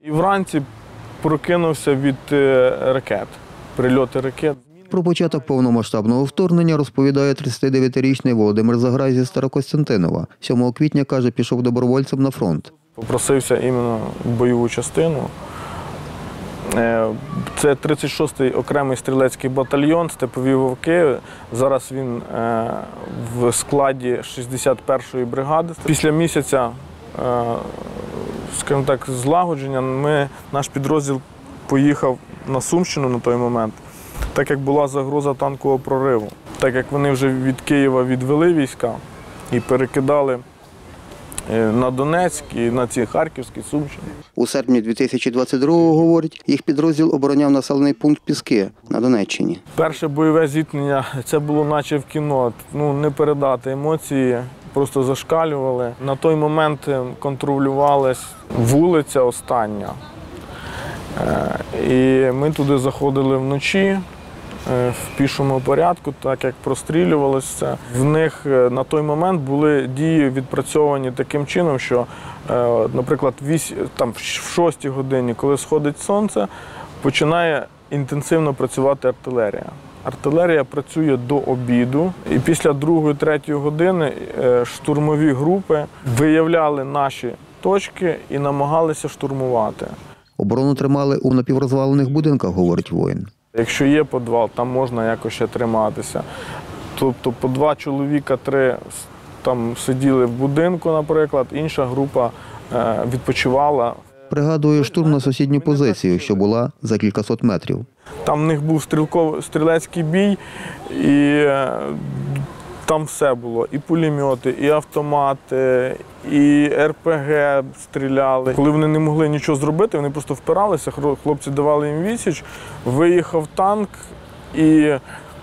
І вранці прокинувся від ракет, прильоти ракет. Про початок повномасштабного вторгнення розповідає 39-річний Володимир Заграй зі Старокостянтинова. 7 квітня, каже, пішов добровольцем на фронт. Попросився іменно в бойову частину. Це 36-й окремий стрілецький батальйон «Степові вовки». Зараз він в складі 61-ї бригади. Після місяця, скажімо так, злагодження наш підрозділ поїхав на Сумщину на той момент, так як була загроза танкового прориву. Так як вони вже від Києва відвели війська і перекидали на Донецьк і на ці Харківські, Сумщини. У серпні 2022-го, говорить, їх підрозділ обороняв населений пункт Піски на Донеччині. Перше бойове зіткнення, це було наче в кіно. Не передати емоції, просто зашкалювали. На той момент контролювалась вулиця остання. І ми туди заходили вночі в пішому порядку, так як прострілювалося. В них на той момент були дії відпрацьовані таким чином, що, наприклад, в 6 годині, коли сходить сонце, починає інтенсивно працювати артилерія. Артилерія працює до обіду, і після 2-3 години штурмові групи виявляли наші точки і намагалися штурмувати. Оборону тримали у напіврозвалених будинках, говорить воїн. Якщо є підвал, там можна якось ще триматися. Тобто по 2 чоловіка, 3 там сиділи в будинку, наприклад, інша група відпочивала. Пригадує штурм на сусідню позицію, що була за кількасот метрів. Там в них був стрілецький бій, і там все було. І пулемети, і автомати, і РПГ стріляли. Коли вони не могли нічого зробити, вони просто впиралися, хлопці давали їм відсіч, виїхав танк і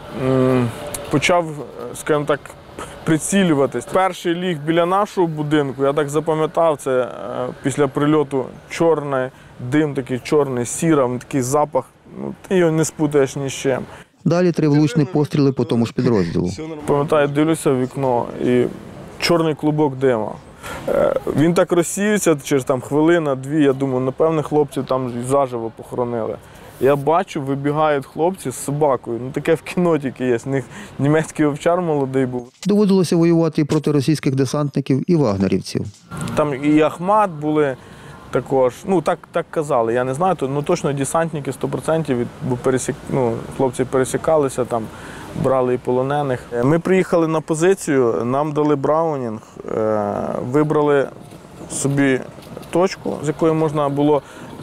почав, скажімо так, прицілюватись. Перший ліг біля нашого будинку, я так запам'ятав, це після прильоту чорний дим, такий чорний, сіра, такий запах, ти його не спутаєш ні з чим. Далі 3 влучні постріли по тому ж підрозділу. Пам'ятаю, дивлюся в вікно і чорний клубок дима. Він так розсіявся через хвилина-дві, я думаю, напевне, хлопців там заживо похоронили. Я бачу, вибігають хлопці з собакою. Таке в кіно тільки є. В них німецький овчар молодий був. Доводилося воювати і проти російських десантників, і вагнерівців. Там і Ахмат були також. Так казали, я не знаю, точно десантники 100%, бо хлопці пересікалися, там брали і полонених. Ми приїхали на позицію, нам дали браунінг, вибрали собі точку, з якої можна було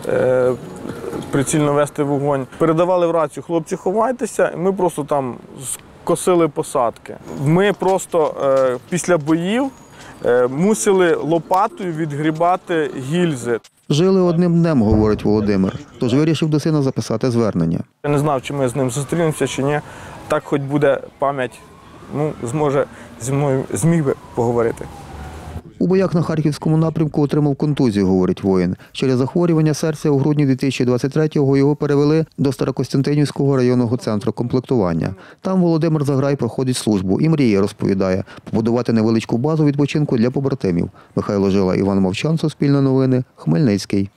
прицільно вести вогонь. Передавали в рацію: хлопці, ховайтеся, і ми просто там косили посадки. Ми просто після боїв мусили лопатою відгрібати гільзи. Жили одним днем, говорить Володимир, тож вирішив до сина записати звернення. Я не знав, чи ми з ним зустрінемося, чи ні. Так хоч буде пам'ять, зможе зі мною зміг би поговорити. У боях на Харківському напрямку отримав контузію, говорить воїн. Через захворювання серця у грудні 2023-го його перевели до Старокостянтинівського районного центру комплектування. Там Володимир Заграй проходить службу і мріє, розповідає, побудувати невеличку базу відпочинку для побратимів. Михайло Жила, Іван Мовчан, Суспільне новини, Хмельницький.